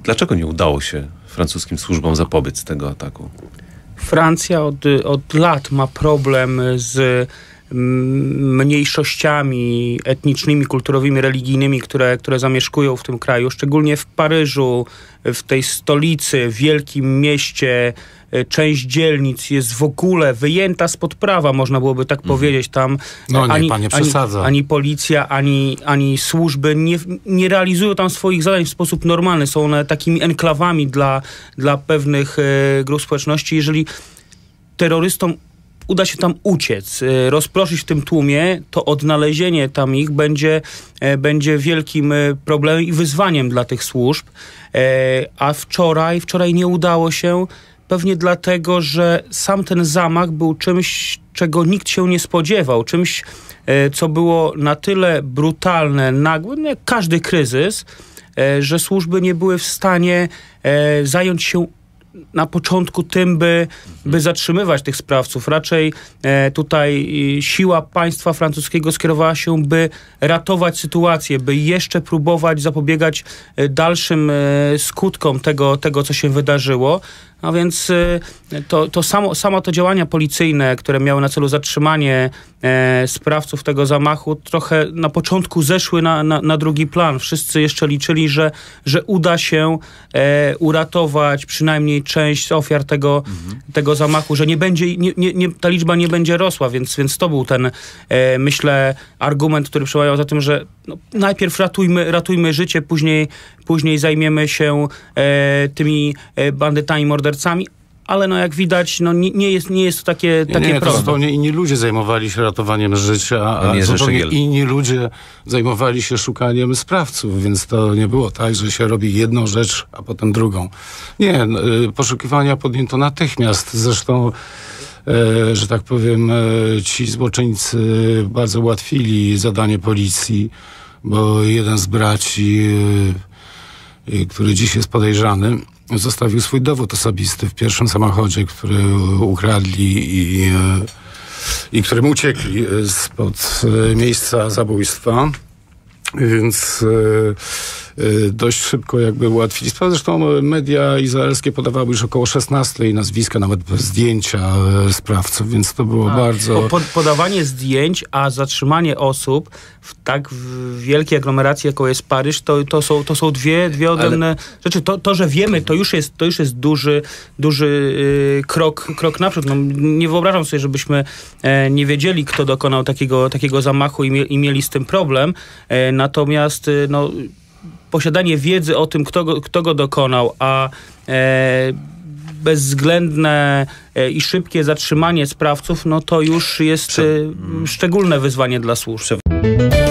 Dlaczego nie udało się francuskim służbom zapobiec tego ataku? Francja od lat ma problem z mniejszościami etnicznymi, kulturowymi, religijnymi, które zamieszkują w tym kraju. Szczególnie w Paryżu, w tej stolicy, w wielkim mieście, część dzielnic jest w ogóle wyjęta spod prawa, można byłoby tak powiedzieć. Tam ani policja, ani służby nie realizują tam swoich zadań w sposób normalny. Są one takimi enklawami dla pewnych grup społeczności. Jeżeli terrorystom uda się tam uciec, rozproszyć w tym tłumie, to odnalezienie tam ich będzie wielkim problemem i wyzwaniem dla tych służb. A wczoraj nie udało się, pewnie dlatego, że sam ten zamach był czymś, czego nikt się nie spodziewał. Czymś, co było na tyle brutalne, nagłe, jak każdy kryzys, że służby nie były w stanie zająć się na początku tym, by zatrzymywać tych sprawców. Raczej tutaj siła państwa francuskiego skierowała się, by ratować sytuację, by jeszcze próbować zapobiegać dalszym skutkom tego, co się wydarzyło. A więc samo to działania policyjne, które miały na celu zatrzymanie sprawców tego zamachu, trochę na początku zeszły na drugi plan. Wszyscy jeszcze liczyli, że uda się uratować przynajmniej część ofiar tego zamachu, że ta liczba nie będzie rosła, więc to był ten, myślę, argument, który przemawiał za tym, że najpierw ratujmy życie, później zajmiemy się tymi bandytami, mordercami, ale jak widać, nie jest to takie proste. To zupełnie inni ludzie zajmowali się ratowaniem życia, a zupełnie inni ludzie zajmowali się szukaniem sprawców, więc to nie było tak, że się robi jedną rzecz, a potem drugą. Nie, poszukiwania podjęto natychmiast. Zresztą, że tak powiem, ci złoczyńcy bardzo ułatwili zadanie policji, bo jeden z braci, który dziś jest podejrzany, zostawił swój dowód osobisty w pierwszym samochodzie, który ukradli i którym uciekli spod miejsca zabójstwa. Więc dość szybko ułatwili sprawę. Zresztą media izraelskie podawały już około 16 nazwiska, nawet bez zdjęcia sprawców, więc to było bardzo... Podawanie zdjęć, a zatrzymanie osób w tak wielkiej aglomeracji, jaką jest Paryż, to są dwie odrębne rzeczy. To, że wiemy, to już jest duży krok naprzód. Nie wyobrażam sobie, żebyśmy nie wiedzieli, kto dokonał takiego zamachu i mieli z tym problem. Natomiast posiadanie wiedzy o tym, kto go dokonał, a bezwzględne i szybkie zatrzymanie sprawców, to już jest szczególne wyzwanie dla służb.